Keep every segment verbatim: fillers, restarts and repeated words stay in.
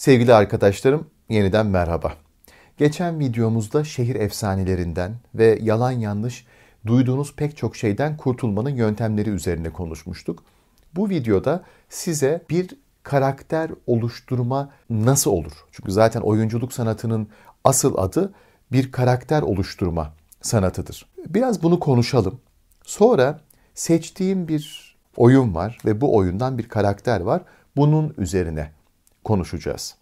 Sevgili arkadaşlarım, yeniden merhaba. Geçen videomuzda şehir efsanelerinden ve yalan yanlış duyduğunuz pek çok şeyden kurtulmanın yöntemleri üzerine konuşmuştuk. Bu videoda size bir karakter oluşturma nasıl olur? Çünkü zaten oyunculuk sanatının asıl adı bir karakter oluşturma sanatıdır. Biraz bunu konuşalım. Sonra seçtiğim bir oyun var ve bu oyundan bir karakter var. Bunun üzerine konuşacağız.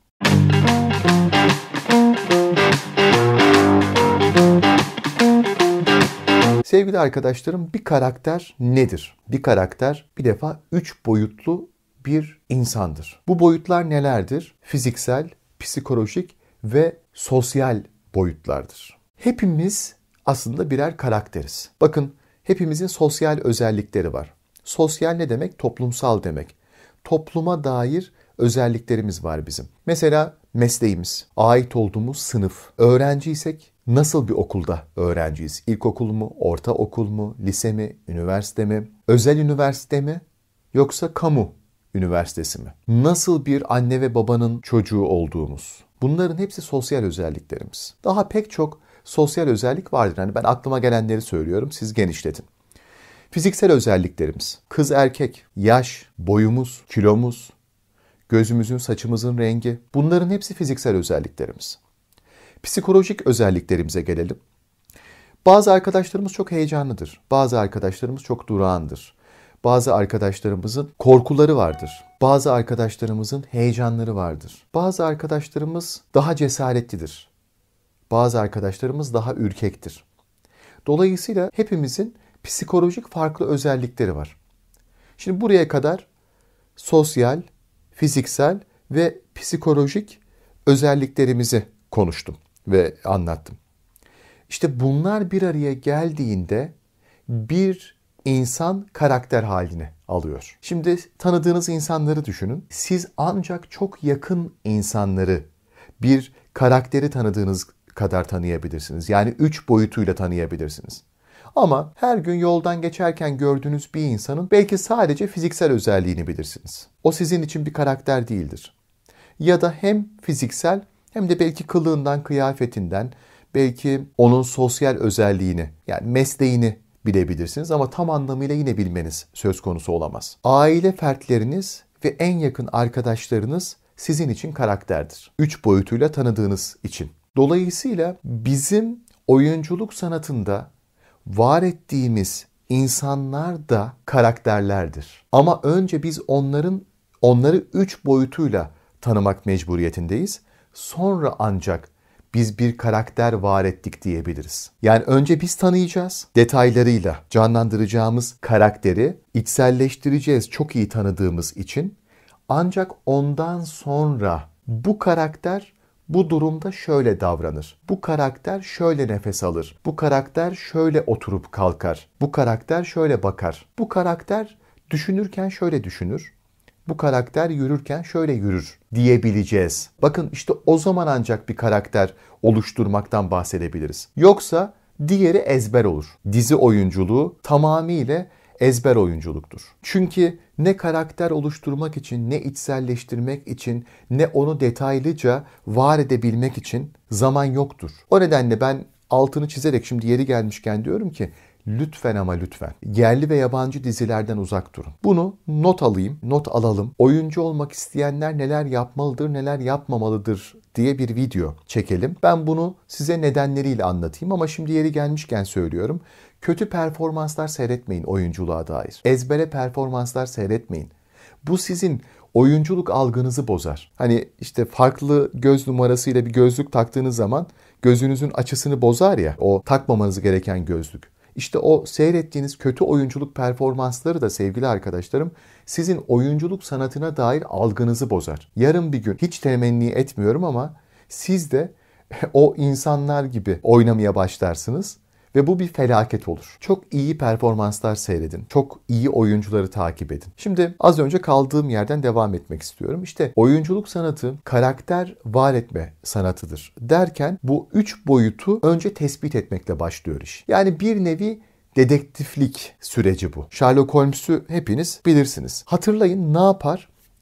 Sevgili arkadaşlarım, bir karakter nedir? Bir karakter bir defa üç boyutlu bir insandır. Bu boyutlar nelerdir? Fiziksel, psikolojik ve sosyal boyutlardır. Hepimiz aslında birer karakteriz. Bakın, hepimizin sosyal özellikleri var. Sosyal ne demek? Toplumsal demek. Topluma dair özelliklerimiz var bizim. Mesela mesleğimiz, ait olduğumuz sınıf, öğrenciysek nasıl bir okulda öğrenciyiz? İlkokul mu, ortaokul mu, lise mi, üniversite mi, özel üniversite mi yoksa kamu üniversitesi mi? Nasıl bir anne ve babanın çocuğu olduğumuz? Bunların hepsi sosyal özelliklerimiz. Daha pek çok sosyal özellik vardır. Yani ben aklıma gelenleri söylüyorum, siz genişletin. Fiziksel özelliklerimiz, kız erkek, yaş, boyumuz, kilomuz, gözümüzün, saçımızın rengi, bunların hepsi fiziksel özelliklerimiz. Psikolojik özelliklerimize gelelim. Bazı arkadaşlarımız çok heyecanlıdır. Bazı arkadaşlarımız çok durağandır. Bazı arkadaşlarımızın korkuları vardır. Bazı arkadaşlarımızın heyecanları vardır. Bazı arkadaşlarımız daha cesaretlidir. Bazı arkadaşlarımız daha ürkektir. Dolayısıyla hepimizin psikolojik farklı özellikleri var. Şimdi buraya kadar sosyal, fiziksel ve psikolojik özelliklerimizi konuştum ve anlattım. İşte bunlar bir araya geldiğinde bir insan karakter halini alıyor. Şimdi tanıdığınız insanları düşünün. Siz ancak çok yakın insanları bir karakteri tanıdığınız kadar tanıyabilirsiniz. Yani üç boyutuyla tanıyabilirsiniz. Ama her gün yoldan geçerken gördüğünüz bir insanın belki sadece fiziksel özelliğini bilirsiniz. O sizin için bir karakter değildir. Ya da hem fiziksel hem de belki kılığından, kıyafetinden, belki onun sosyal özelliğini, yani mesleğini bilebilirsiniz ama tam anlamıyla yine bilmeniz söz konusu olamaz. Aile fertleriniz ve en yakın arkadaşlarınız sizin için karakterdir. Üç boyutuyla tanıdığınız için. Dolayısıyla bizim oyunculuk sanatında var ettiğimiz insanlar da karakterlerdir. Ama önce biz onların onları üç boyutuyla tanımak mecburiyetindeyiz. Sonra ancak biz bir karakter var ettik diyebiliriz. Yani önce biz tanıyacağız. Detaylarıyla canlandıracağımız karakteri içselleştireceğiz çok iyi tanıdığımız için. Ancak ondan sonra bu karakter bu durumda şöyle davranır. Bu karakter şöyle nefes alır. Bu karakter şöyle oturup kalkar. Bu karakter şöyle bakar. Bu karakter düşünürken şöyle düşünür. Bu karakter yürürken şöyle yürür diyebileceğiz. Bakın işte o zaman ancak bir karakter oluşturmaktan bahsedebiliriz. Yoksa diğeri ezber olur. Dizi oyunculuğu tamamıyla ezber oyunculuktur. Çünkü ne karakter oluşturmak için, ne içselleştirmek için, ne onu detaylıca var edebilmek için zaman yoktur. O nedenle ben altını çizerek şimdi yeri gelmişken diyorum ki lütfen ama lütfen yerli ve yabancı dizilerden uzak durun. Bunu not alayım, not alalım. Oyuncu olmak isteyenler neler yapmalıdır, neler yapmamalıdır diye bir video çekelim. Ben bunu size nedenleriyle anlatayım ama şimdi yeri gelmişken söylüyorum. Kötü performanslar seyretmeyin oyunculuğa dair. Ezbere performanslar seyretmeyin. Bu sizin oyunculuk algınızı bozar. Hani işte farklı göz numarasıyla bir gözlük taktığınız zaman gözünüzün açısını bozar ya, o takmamanız gereken gözlük. İşte o seyrettiğiniz kötü oyunculuk performansları da sevgili arkadaşlarım sizin oyunculuk sanatına dair algınızı bozar. Yarın bir gün hiç temenni etmiyorum ama siz de o insanlar gibi oynamaya başlarsınız ve bu bir felaket olur. Çok iyi performanslar seyredin. Çok iyi oyuncuları takip edin. Şimdi az önce kaldığım yerden devam etmek istiyorum. İşte oyunculuk sanatı karakter var etme sanatıdır derken bu üç boyutu önce tespit etmekle başlıyor iş. Yani bir nevi dedektiflik süreci bu. Sherlock Holmes'u hepiniz bilirsiniz. Hatırlayın, ne yapar?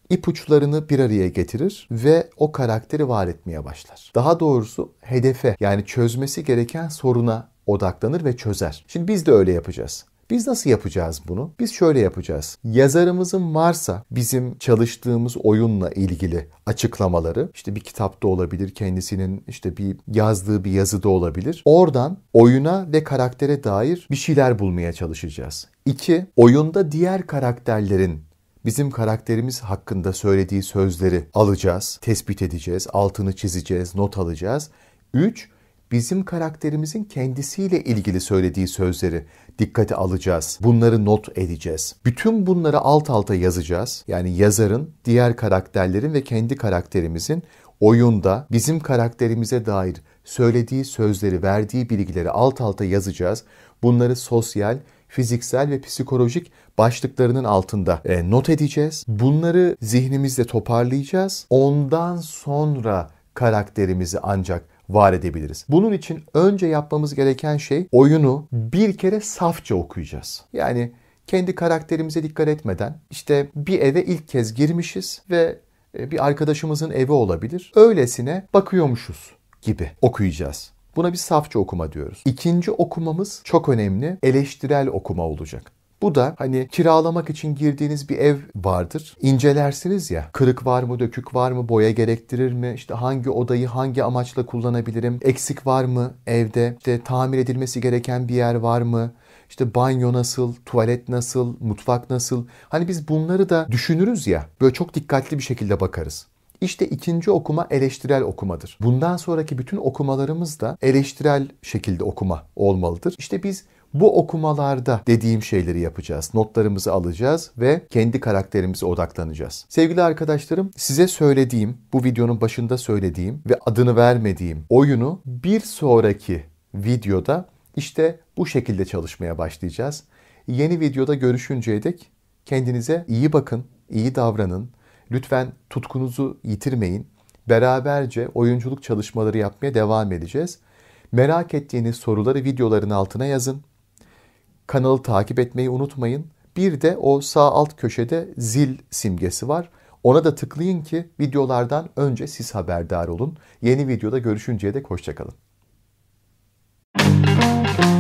ipuçlarını bir araya getirir ve o karakteri var etmeye başlar. Daha doğrusu hedefe, yani çözmesi gereken soruna odaklanır ve çözer. Şimdi biz de öyle yapacağız. Biz nasıl yapacağız bunu? Biz şöyle yapacağız. Yazarımızın varsa bizim çalıştığımız oyunla ilgili açıklamaları, işte bir kitapta olabilir, kendisinin işte bir yazdığı bir yazıda olabilir. Oradan oyuna ve karaktere dair bir şeyler bulmaya çalışacağız. İki, oyunda diğer karakterlerin bizim karakterimiz hakkında söylediği sözleri alacağız, tespit edeceğiz, altını çizeceğiz, not alacağız. Üç, bizim karakterimizin kendisiyle ilgili söylediği sözleri dikkate alacağız. Bunları not edeceğiz. Bütün bunları alt alta yazacağız. Yani yazarın, diğer karakterlerin ve kendi karakterimizin oyunda bizim karakterimize dair söylediği sözleri, verdiği bilgileri alt alta yazacağız. Bunları sosyal, fiziksel ve psikolojik başlıklarının altında e, not edeceğiz. Bunları zihnimizde toparlayacağız. Ondan sonra karakterimizi ancak var edebiliriz. Bunun için önce yapmamız gereken şey oyunu bir kere safça okuyacağız. Yani kendi karakterimize dikkat etmeden işte bir eve ilk kez girmişiz ve bir arkadaşımızın evi olabilir. Öylesine bakıyormuşuz gibi okuyacağız. Buna bir safça okuma diyoruz. İkinci okumamız çok önemli. Eleştirel okuma olacak. Bu da hani kiralamak için girdiğiniz bir ev vardır. İncelersiniz ya. Kırık var mı, dökük var mı, boya gerektirir mi? İşte hangi odayı hangi amaçla kullanabilirim? Eksik var mı evde? İşte tamir edilmesi gereken bir yer var mı? İşte banyo nasıl, tuvalet nasıl, mutfak nasıl? Hani biz bunları da düşünürüz ya. Böyle çok dikkatli bir şekilde bakarız. İşte ikinci okuma eleştirel okumadır. Bundan sonraki bütün okumalarımız da eleştirel şekilde okuma olmalıdır. İşte biz bu okumalarda dediğim şeyleri yapacağız. Notlarımızı alacağız ve kendi karakterimize odaklanacağız. Sevgili arkadaşlarım, size söylediğim, bu videonun başında söylediğim ve adını vermediğim oyunu bir sonraki videoda işte bu şekilde çalışmaya başlayacağız. Yeni videoda görüşünceye dek kendinize iyi bakın, iyi davranın. Lütfen tutkunuzu yitirmeyin. Beraberce oyunculuk çalışmaları yapmaya devam edeceğiz. Merak ettiğiniz soruları videoların altına yazın. Kanalı takip etmeyi unutmayın. Bir de o sağ alt köşede zil simgesi var. Ona da tıklayın ki videolardan önce siz haberdar olun. Yeni videoda görüşünceye dek hoşça kalın.